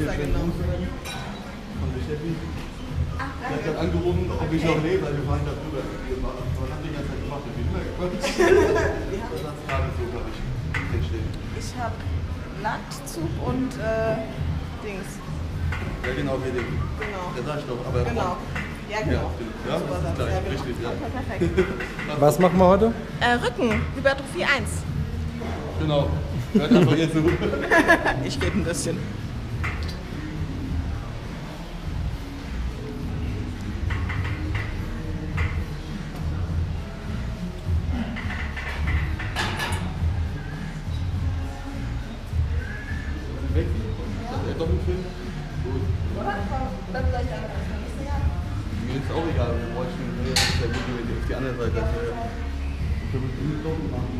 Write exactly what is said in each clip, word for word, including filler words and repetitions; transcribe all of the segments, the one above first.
da genau? Von der Steffi. Ach, Ich habe gerade angerufen, ob ich noch lebe, weil wir fahren da drüber. Was habt ihr die ganze Zeit gemacht? Ich bin immer gekommen. Das hat es gerade so, glaube ich, drinstehen. Ich habe Lachszug und äh, Dings. Ja, genau, hier den. Genau. Der sag ich doch, aber. Genau. Ja, genau. Ja, So war das ist das. gleich, Ja, genau. richtig, ja. Okay, perfekt. Was machen wir heute? Äh, Rücken, Hypertrophie eins. Genau. Hört einfach jetzt so. Ich gebe ein bisschen. Weg? Ist das Doppelfilm? Gut. Oder? Dann vielleicht einfach das nächste Jahr. Mir ist auch egal, wir bräuchten nee, das ist ja gut, wenn wir auf die andere Seite. Das wäre ja. Können wir die Doppel machen?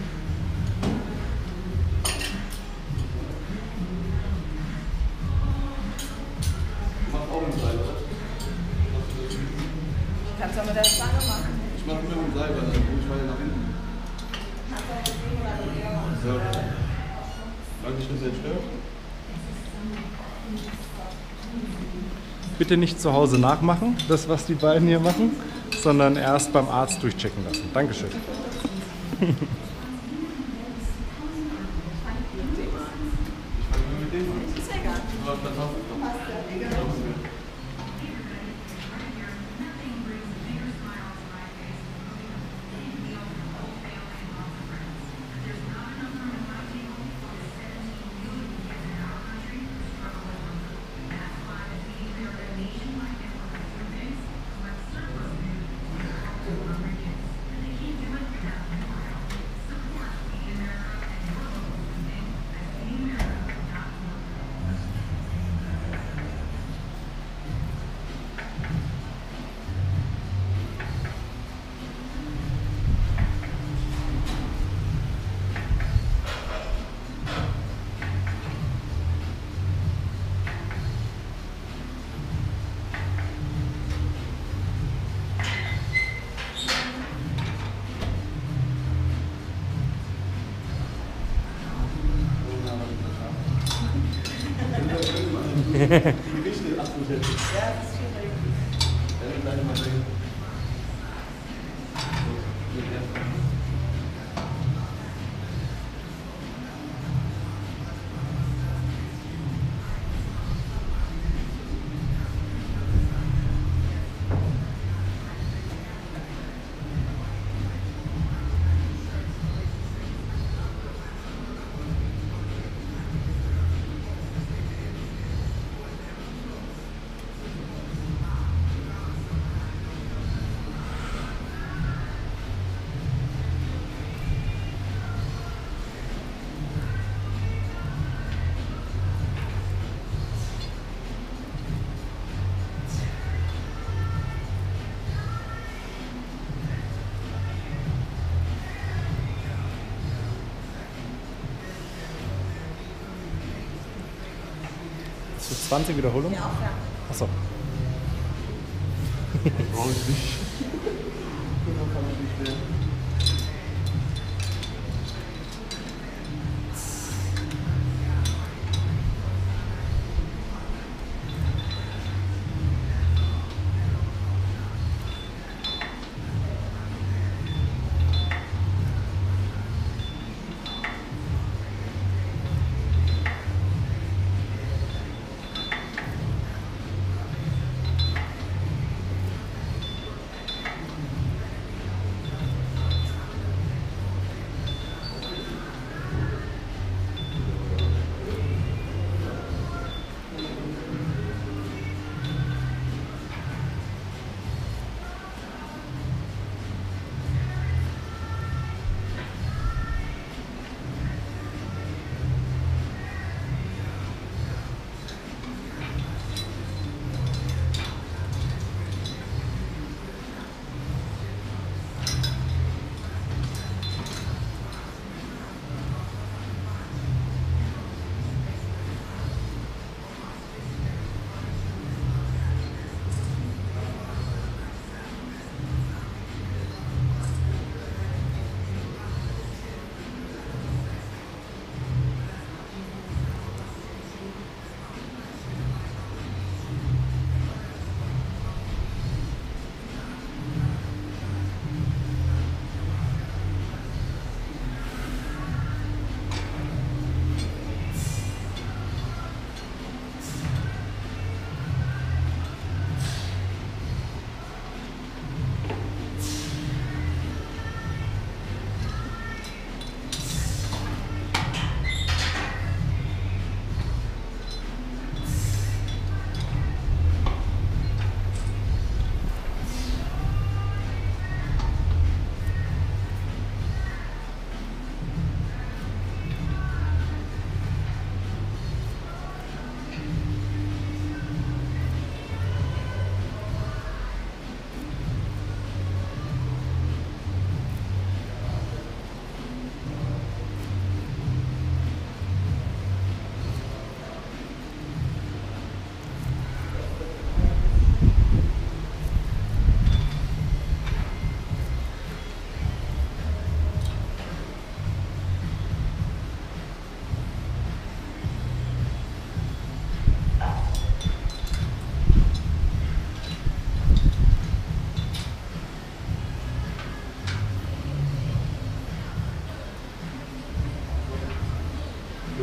Du machst auch einen Seil, oder? Kannst du auch mit der Stange machen. Ich mach mit dem Seil, weil dann rufe ich weiter nach hinten. So. Danke, ich bin jetzt stört. Bitte nicht zu Hause nachmachen, das was die beiden hier machen, sondern erst beim Arzt durchchecken lassen. Dankeschön. Ich fange mit dem an. Ist ja egal. Aber das hast du doch. Passt ja, egal. Die Gewichte achten wir jetzt. Ja, das ist schwierig. Dann gleich mal sehen. Zu zwanzig Wiederholungen? Ja, auch ja. Achso. Brauche ich nicht. Das kann ich nicht mehr.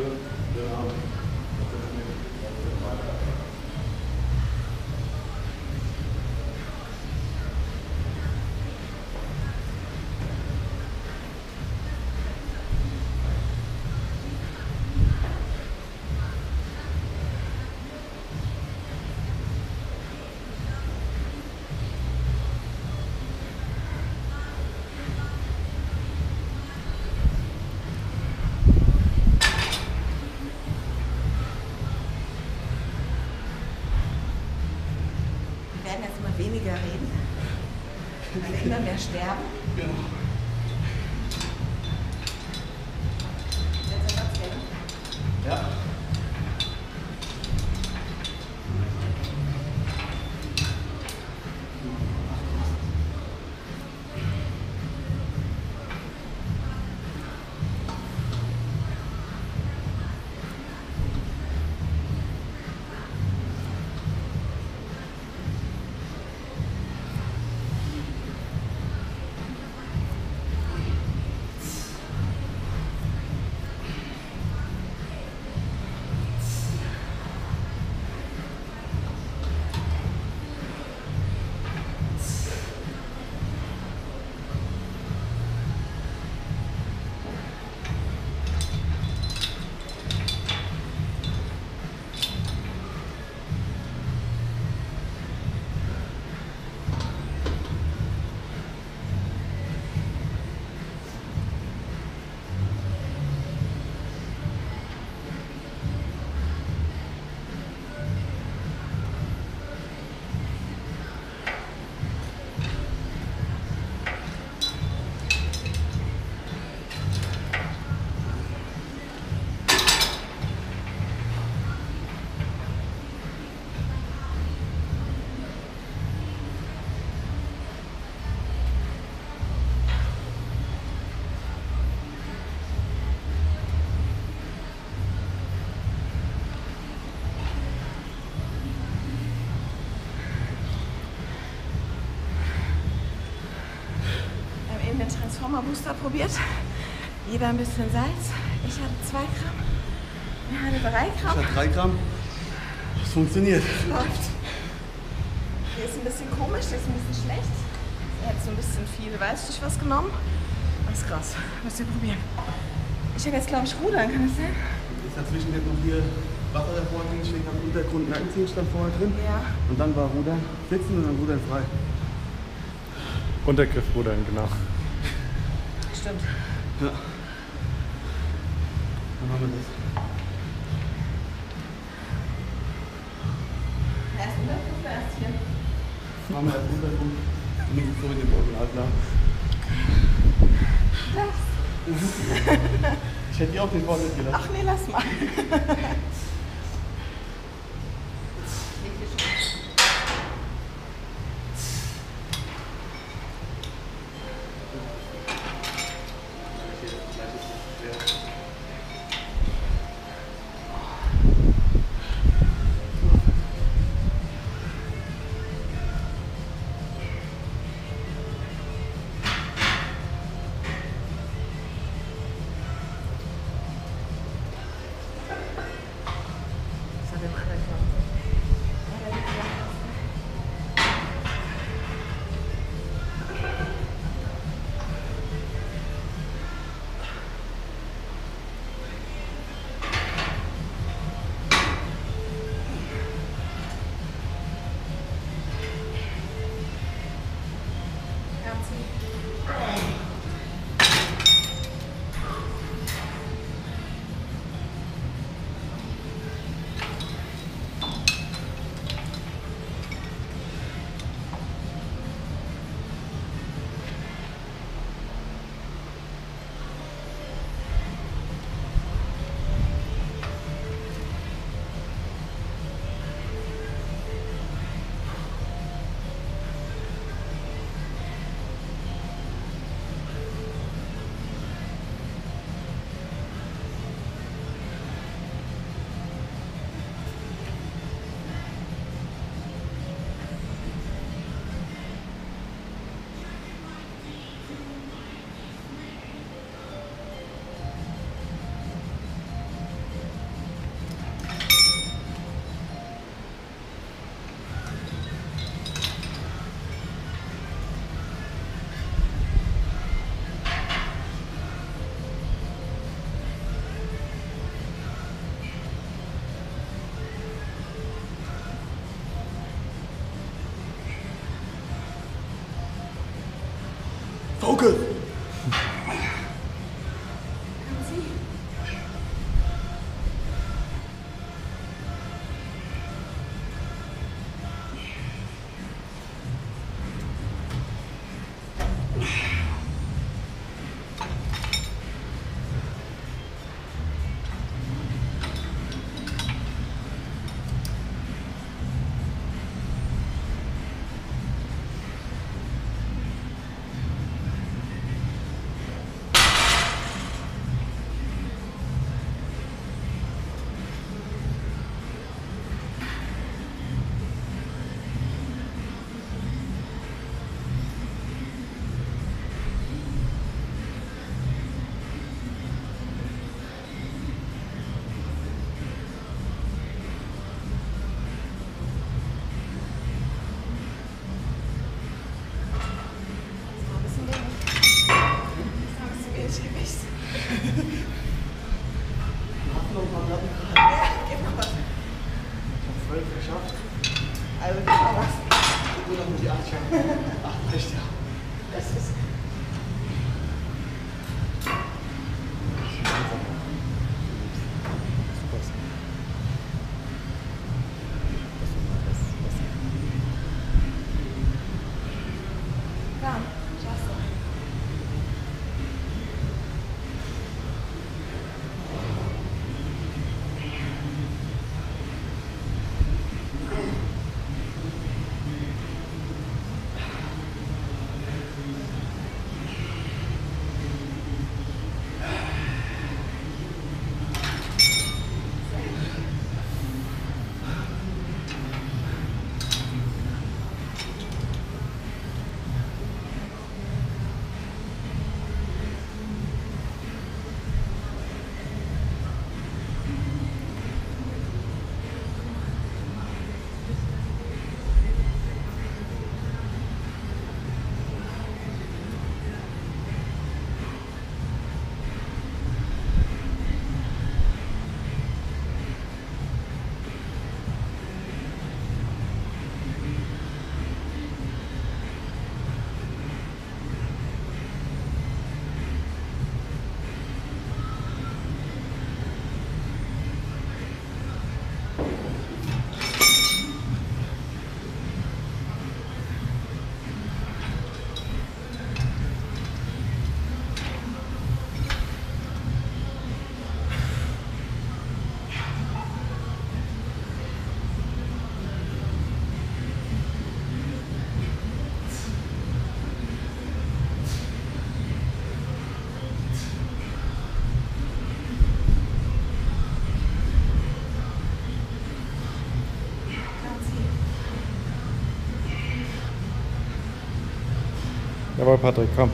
Wir werden jetzt mal weniger reden, weil immer mehr sterben. Genau. Jetzt Ersatz werden. Ja. Den Transformer Booster probiert. Jeder ein bisschen Salz. Ich hatte zwei Gramm. Er hatte drei Gramm. Ich hatte drei Gramm. Das funktioniert. Läuft. Der ist ein bisschen komisch, der ist ein bisschen schlecht. Er hat so ein bisschen viel Weißstich was genommen. Das ist krass. Müsst ihr probieren. Ich habe jetzt, glaube ich, Rudern. Kann das sein? Ist dazwischen jetzt noch hier Wasser davor drin, stehen am Untergrund Nackenziehstand vorher drin. Ja. Und dann war Rudern sitzen und dann Rudern frei. Untergriff rudern, genau. Stimmt. Ja. Dann haben wir das. Erst Untergriff oder erst hier? Dann haben wir als Untergrund. Und das ist so in dem Originalplan. Das. Ich hätte dir auch den Wort nicht gelassen. Ach nee, lass mal. Focus! Also das war was. Nur noch die acht schaffen. acht reicht ja. Das ist. Ja, schaffst du. Jawohl, Patrick, komm.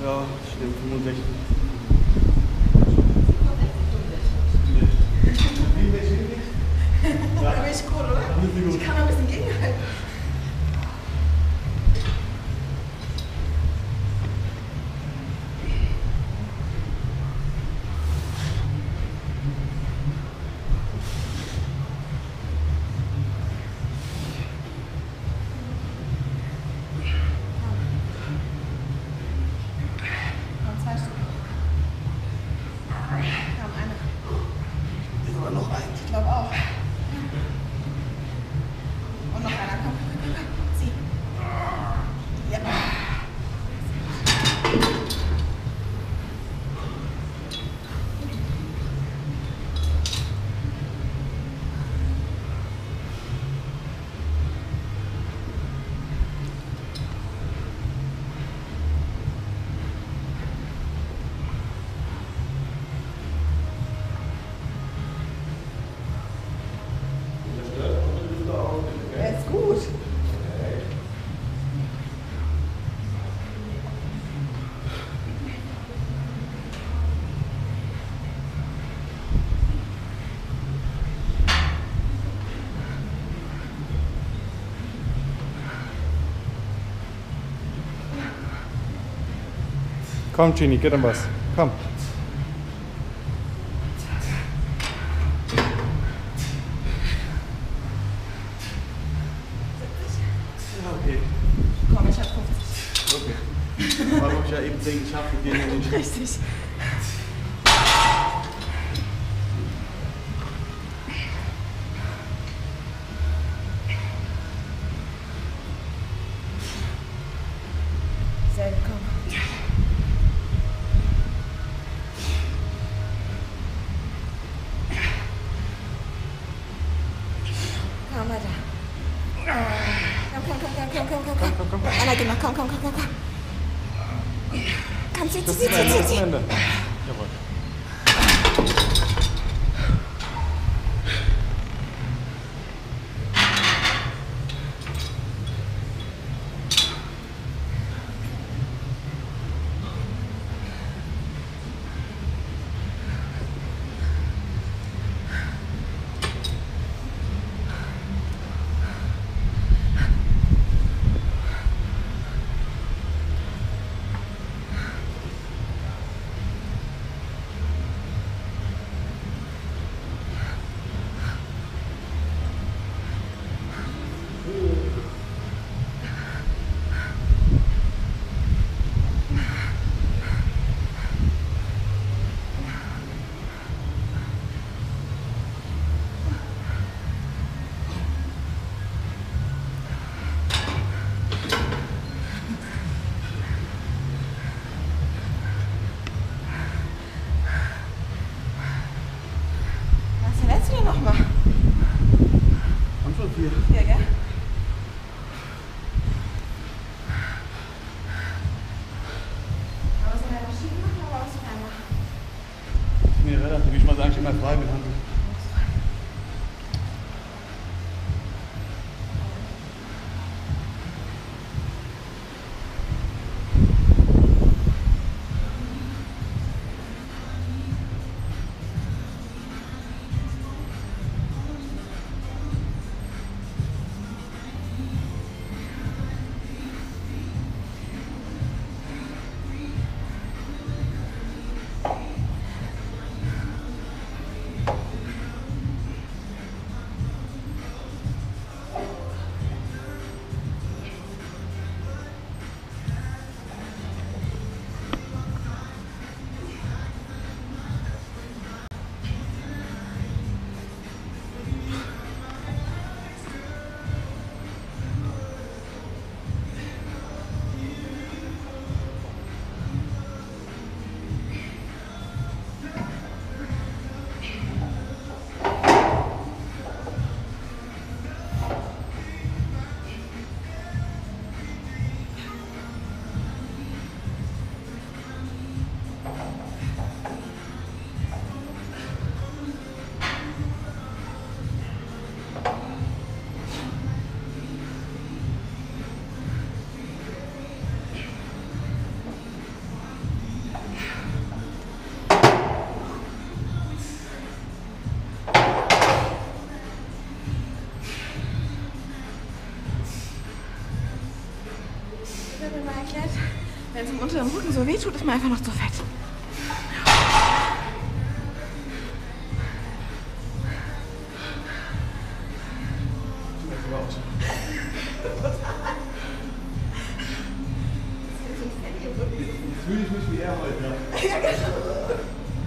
Ja, stimmt, fünfundsechzig. Da bin ich gut, oder? Ich kann ein bisschen gegenhalten. Komm, Genie, gib ihm was. Komm. Ja, okay. Komm, ich hab fünfzig. Okay. Aber hab ich ja eben zehn geschafft und den ja nicht. Richtig. Sehr gut, komm. Komm weiter. Komm, komm, komm, komm, komm, komm, komm, komm, komm. Anna, geh mal, komm, komm, komm, komm, komm. Komm, zieh, zieh, zieh, zieh, zieh. Ende. Jawohl. Was verletzt du denn nochmal? Haben schon vier. Ja, gell? Aber was in der Maschine machen oder was in der? Nee, relativ. Ich mache eigentlich immer frei mit Hand. Ich habe mir mal erklärt, wenn es im unteren Rücken so weh tut, ist man einfach noch zu fett. Jetzt fühle ich mich wie er heute. Ja, genau.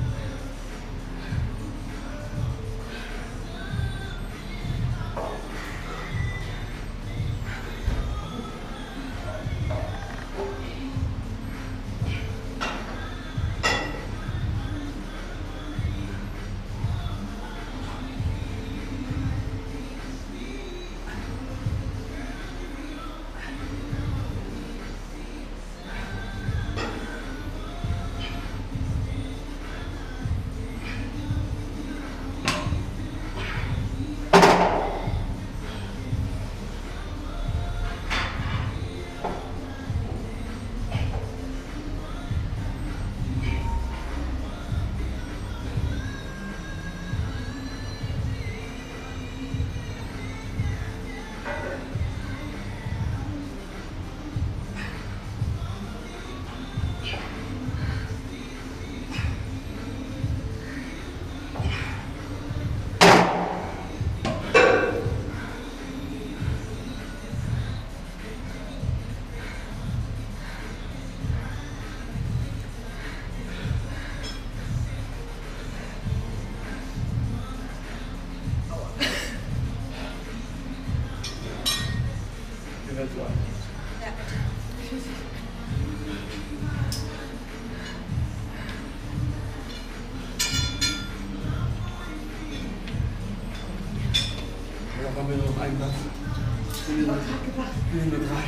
Haben wir noch einen Platz? Sind wir nur drei.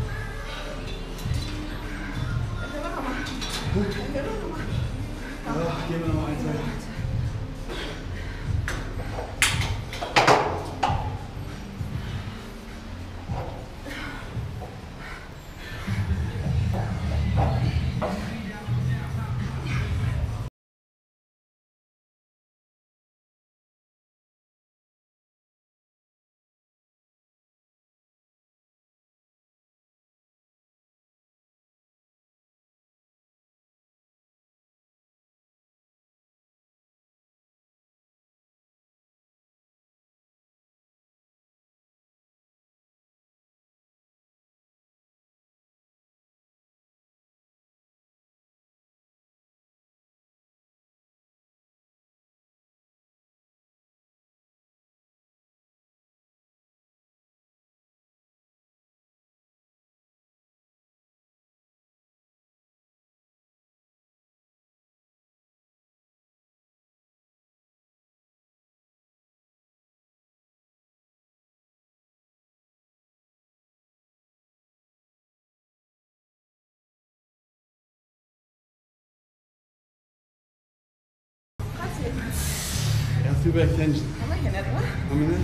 Ja, gehen wir noch mal ein, zwei. Erste Überextension. Haben wir hier nicht, oder? Haben wir nicht?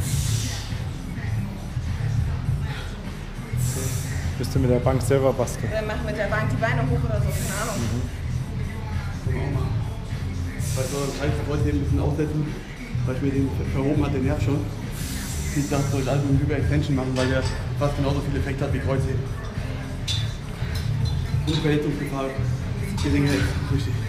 Bist du mit der Bank selber basteln? Wir machen mit der Bank die Beine hoch oder so, keine Ahnung. Mhm. Können wir auch machen. Weißt du, das heißt, ich wollte den ein bisschen aussetzen, weil ich mir den verhoben hat, den Nerv schon. Ich dachte, ich sollte also eine Überextension machen, weil der fast genauso viel Effekt hat wie Kreuzheben. Und Verletzungsgefahr geringer ist. Richtig.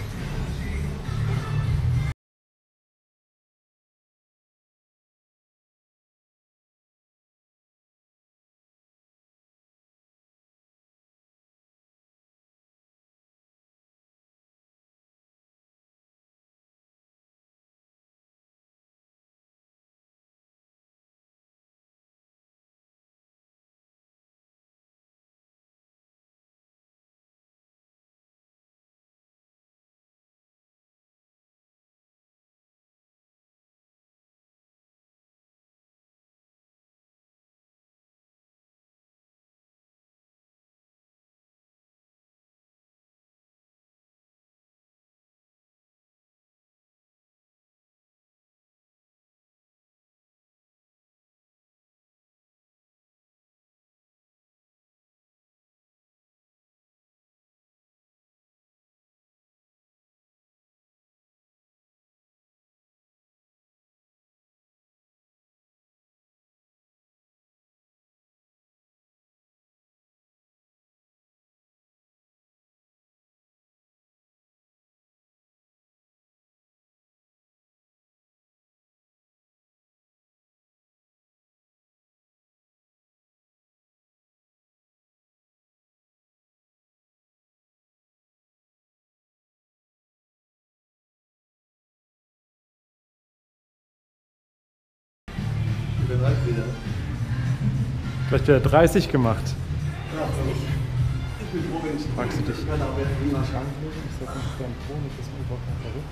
Vielleicht wäre dreißig gemacht. Ja, ich bin froh, wenn ich Magst du dich? kann, aber jetzt Ich immer. setze mich beim Thron, nicht das U-Boot nach verrückt.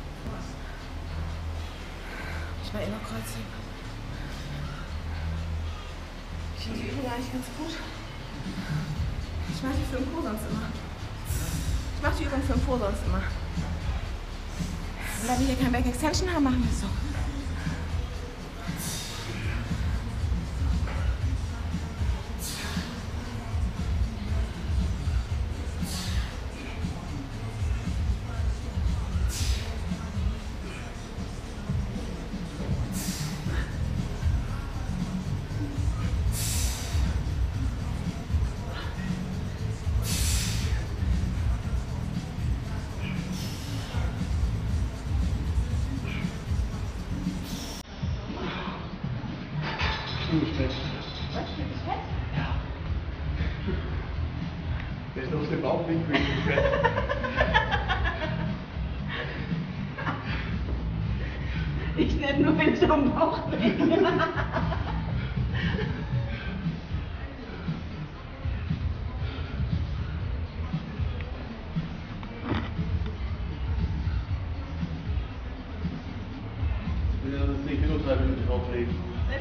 Ich war eh noch kreuzigen. Ich finde die Übung eigentlich ganz gut. Ich mache die für den Po sonst immer. Ich mache die Übung für den Po sonst immer. Und da wir hier kein Back Extension haben, machen wir es so. Umgestellt. Was? Fühlt dich fett? Ja. Der ist auf dem Bauch nicht mehr fett. Ich nicht nur, wenn ich am Bauch bin. Wenn er das zehn Kilo treibt, wenn ich drauflegen.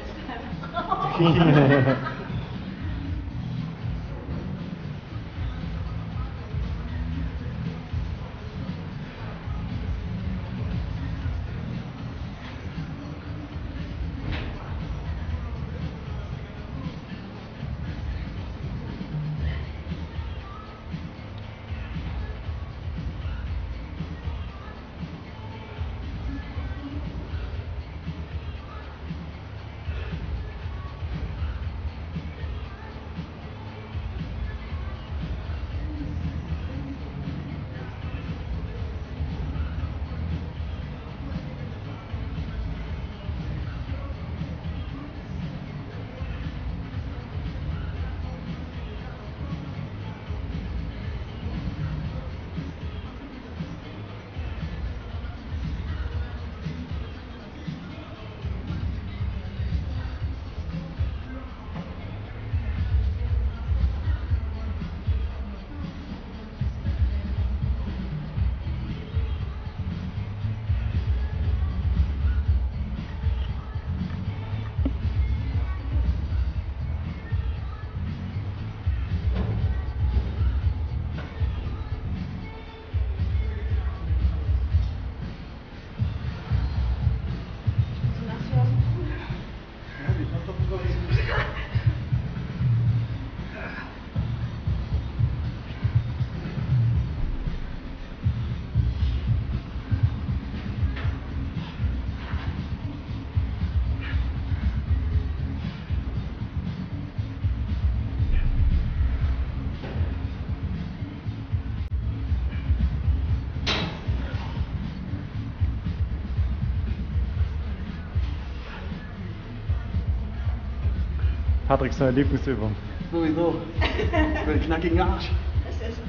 Patricks neue Lieblingsübung. Sowieso. Für den knackigen Arsch. Das ist.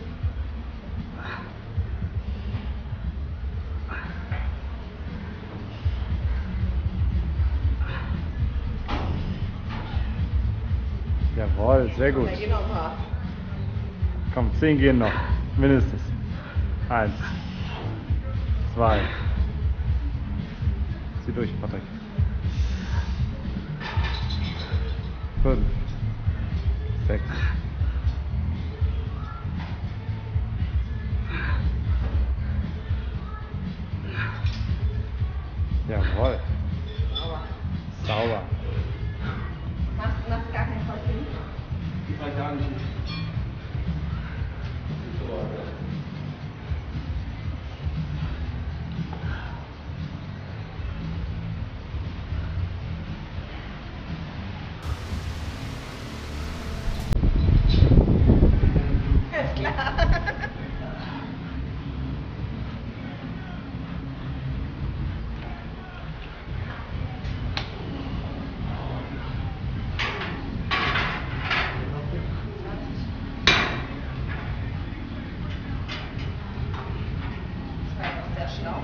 Jawohl, sehr gut. Da gehen noch ein paar. Komm, zehn gehen noch. Mindestens. Eins. Zwei. Zieh durch, Patrick. Fünf. Sechs. Jawohl. Sauber. Sauber. Machst, machst gar keinen Kreuzheben? Ich weiß gar nicht. Ist klar. Das war jetzt auch sehr schlau.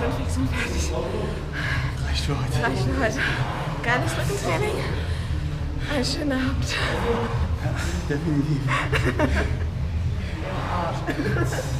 bin fix und fertig. Reicht für heute. Reicht für heute. Geiles Rückentraining. Ein schöner Abend. Ja, definitiv.